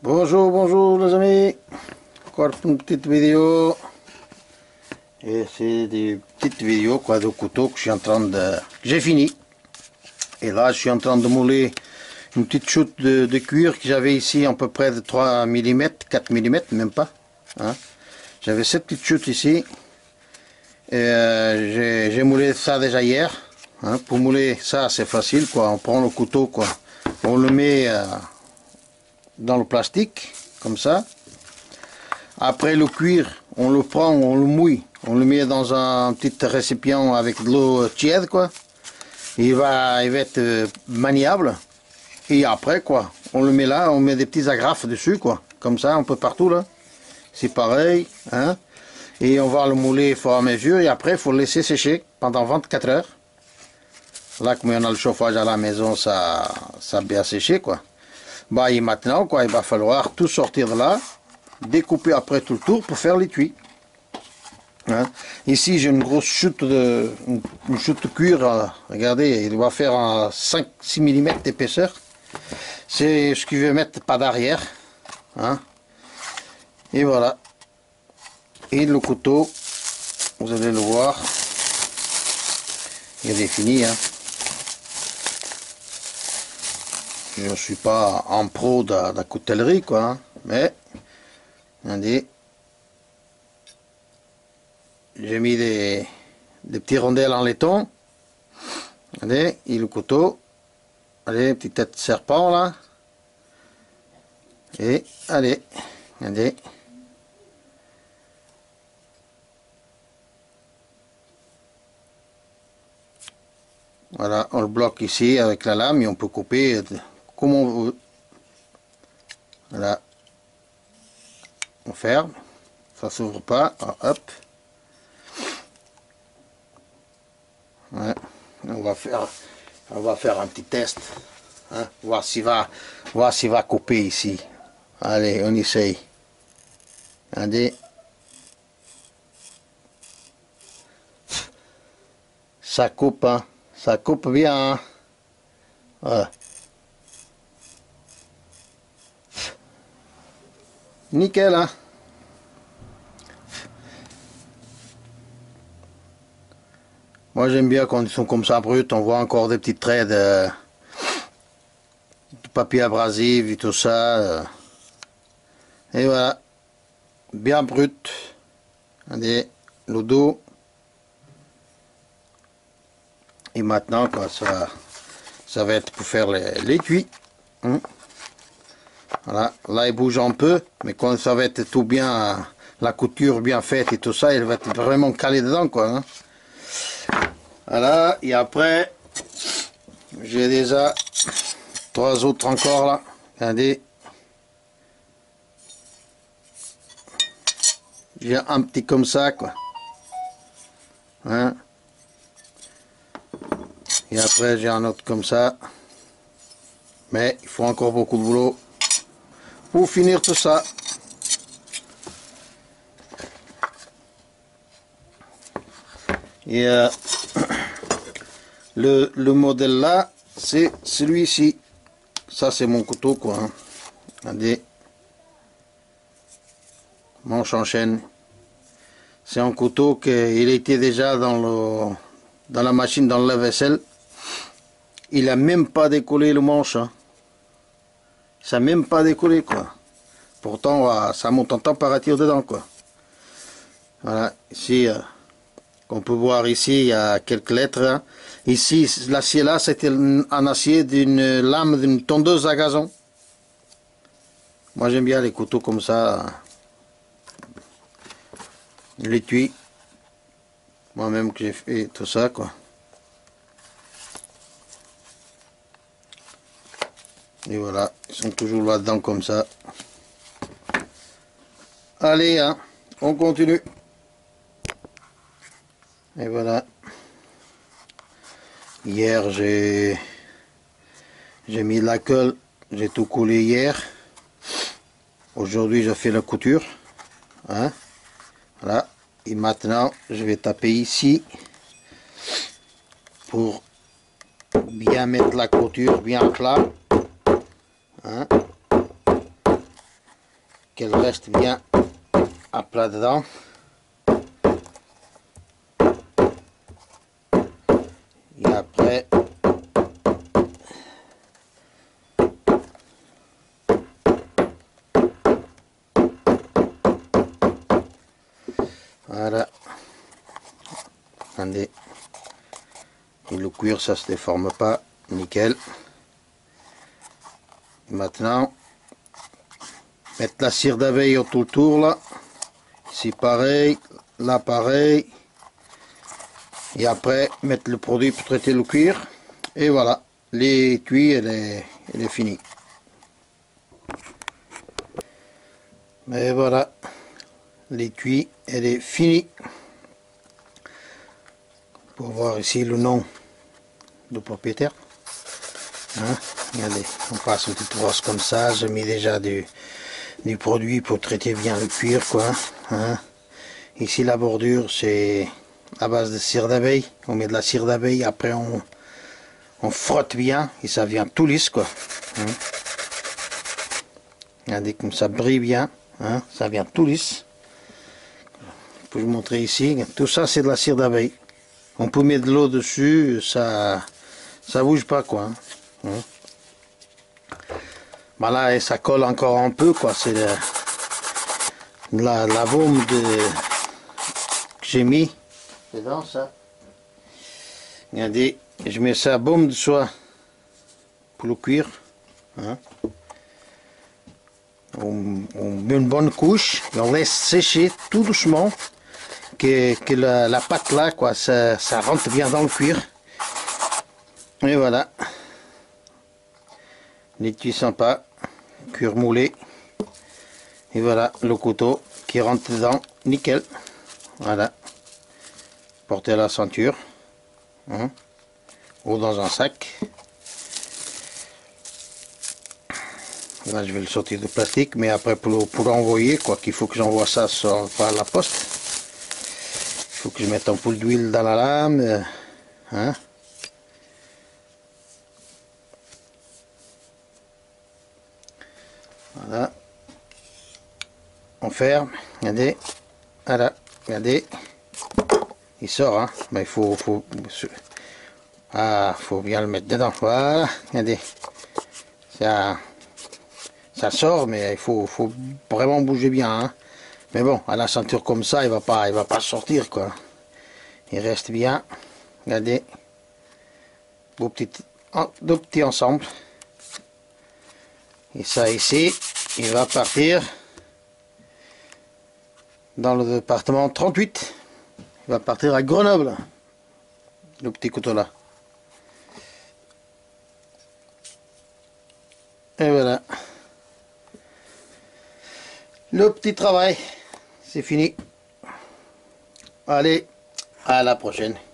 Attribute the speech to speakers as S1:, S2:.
S1: Bonjour, bonjour les amis. Encore une petite vidéo. Et c'est des petites vidéos quoi, de couteau que je suis en train de... J'ai fini. Et là je suis en train de mouler une petite chute de cuir que j'avais ici à peu près de 3 mm, 4 mm, même pas. Hein. J'avais cette petite chute ici. Et j'ai moulé ça déjà hier. Hein. Pour mouler ça c'est facile quoi. On prend le couteau quoi. On le met dans le plastique comme ça. Après le cuir, on le prend, on le mouille, on le met dans un petit récipient avec de l'eau tiède quoi. Il va être maniable. Et après quoi, on le met là, on met des petits agrafes dessus quoi. Comme ça, un peu partout là. C'est pareil, hein. Et on va le mouler au fur et à mesure. Et après, il faut le laisser sécher pendant 24 heures. Là, comme on a le chauffage à la maison, ça a bien séché quoi. Bah et maintenant quoi, il va falloir tout sortir de là. Découper après tout le tour pour faire l'étui. Hein. Ici j'ai une grosse chute de cuir, regardez, il va faire 5-6 mm d'épaisseur. C'est ce que je vais mettre pas d'arrière. Hein. Et voilà. Et le couteau, vous allez le voir, il est fini. Hein. Je ne suis pas en pro de la coutellerie quoi, hein. Mais regardez. J'ai mis des petits rondelles en laiton. Allez, et le couteau. Allez, petite tête de serpent là. Et allez, regardez. Voilà, on le bloque ici avec la lame et on peut couper comme on veut. Voilà. On ferme. Ça s'ouvre pas. Hop. Ouais. On va faire un petit test. Hein, voir s'il va couper ici. Allez, on essaye. Regardez. Ça coupe, hein. Ça coupe bien. Hein. Voilà. Nickel, hein. Moi j'aime bien quand ils sont comme ça bruts, on voit encore des petits traits de papier abrasif et tout ça. Et voilà, bien brut. Allez, le dos. Et maintenant quoi, ça va être pour faire l'étui. Hein. Voilà, là il bouge un peu, mais quand ça va être tout bien, la couture bien faite et tout ça, elle va être vraiment calée dedans quoi. Hein. Voilà, et après, j'ai déjà 3 autres encore là. Regardez. J'ai un petit comme ça quoi. Hein. Et après j'ai un autre comme ça. Mais il faut encore beaucoup de boulot pour finir tout ça. Et le modèle là, c'est celui-ci. Ça c'est mon couteau quoi. Hein. Regardez. Manche en chaîne. C'est un couteau qui était déjà dans la machine, dans le lave-vaisselle. Il a même pas décollé le manche. Hein. Ça n'a même pas décollé quoi. Pourtant ça monte en température dedans quoi. Voilà, ici on peut voir ici il y a quelques lettres. Hein. Ici l'acier là c'était un acier d'une lame d'une tondeuse à gazon. Moi j'aime bien les couteaux comme ça. L'étui. Moi-même que j'ai fait tout ça quoi. Et voilà, ils sont toujours là-dedans comme ça. Allez, hein, on continue. Et voilà. Hier, j'ai mis la colle, j'ai tout collé hier. Aujourd'hui, je fais la couture. Hein, voilà. Et maintenant, je vais taper ici pour bien mettre la couture bien plat. Hein. qu'elle reste bien à plat dedans. Et après, voilà. Regardez. Et le cuir, ça se déforme pas. Nickel. Maintenant, mettre la cire d'abeille autour là. Ici pareil. Là pareil. Et après, mettre le produit pour traiter le cuir. Et voilà. L'étui, elle est finie. Et voilà. L'étui, elle est finie. Pour voir ici le nom du propriétaire. Hein? Regardez, on passe une petite brosse comme ça. J'ai mis déjà du produit pour traiter bien le cuir, quoi. Hein? Ici la bordure, c'est à base de cire d'abeille. On met de la cire d'abeille, après on frotte bien et ça vient tout lisse, quoi. Hein? Regardez comme ça brille bien, hein? Ça vient tout lisse. Je peux vous montrer ici. Tout ça, c'est de la cire d'abeille. On peut mettre de l'eau dessus, ça bouge pas, quoi. Hein? Ben là, ça colle encore un peu, quoi. C'est la baume que j'ai mis dedans, ça. Regardez, je mets ça baume de soie pour le cuir. Hein? On met une bonne couche et on laisse sécher tout doucement. Que la pâte là, quoi, ça rentre bien dans le cuir. Et voilà. L'étui sympa, cuir moulé. Et voilà le couteau qui rentre dedans, nickel. Voilà. Porté à la ceinture. Hein, ou dans un sac. Là, je vais le sortir de plastique, mais après pour l'envoyer, quoi, qu'il faut que j'envoie ça par la poste. Il faut que je mette un peu d'huile dans la lame. Hein. Voilà. On ferme. Regardez. Voilà. Regardez. Il sort. Hein. Mais il faut bien le mettre dedans. Voilà. Regardez. Ça sort, mais il faut vraiment bouger bien. Hein. Mais bon, à la ceinture comme ça, il va pas sortir, quoi. Il reste bien. Regardez. Deux petits ensemble. Et ça ici, il va partir dans le département 38. Il va partir à Grenoble. Le petit couteau là. Et voilà. Le petit travail, c'est fini. Allez, à la prochaine.